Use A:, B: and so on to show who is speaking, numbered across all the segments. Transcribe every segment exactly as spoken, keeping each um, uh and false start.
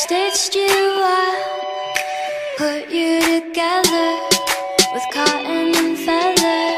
A: stitched you up, put you together with cotton and feather.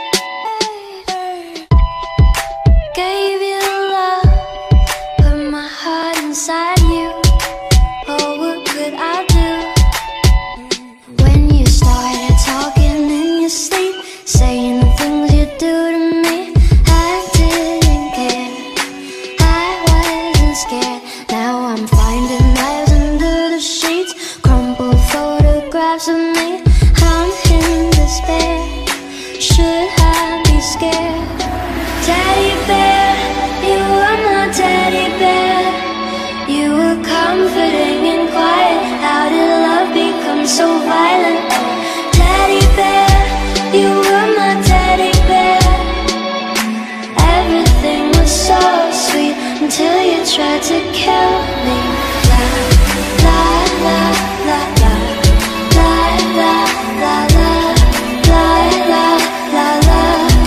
A: Gave you love, put my heart inside you. Oh, what could I do? When you started talking in your sleep, saying the things you do to me, I didn't care, I wasn't scared. Now I'm finding knives under the sheets, crumpled photographs of me. I'm in despair, should I be scared? Teddy bear, you were my teddy bear. You were comforting and quiet. How did love become so violent? Teddy bear, you were my teddy bear. Everything was so sweet until you tried to kill me. La la la la la la la la la la la la la.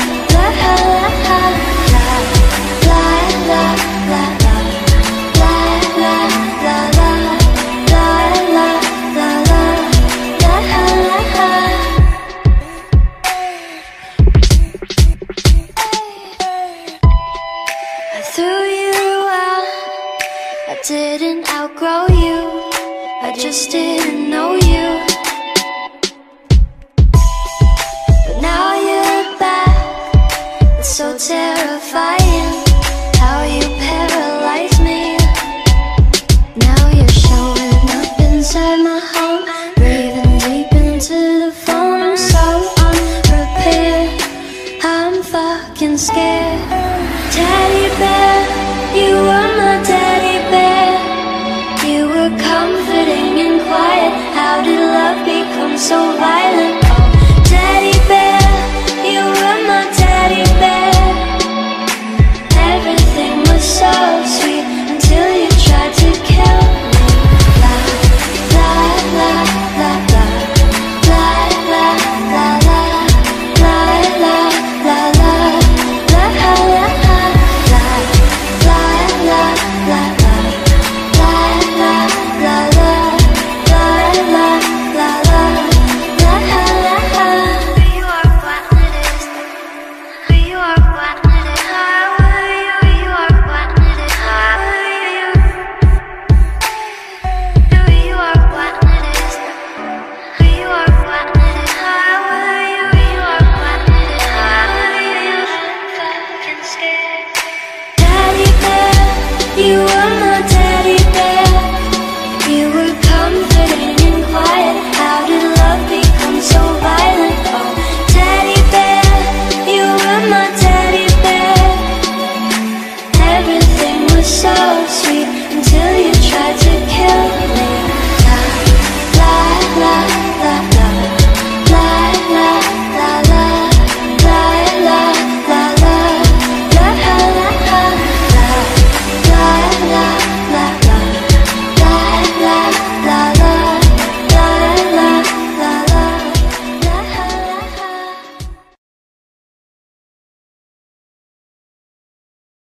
A: Didn't outgrow you, I just didn't know you. But now you're back, it's so terrifying how you paralyze me. Now you're showing up inside my home, breathing deep into the phone. I'm so unprepared, I'm fucking scared. Teddy bear, you were my teddy bear. You were comforting and quiet. How did love become so violent?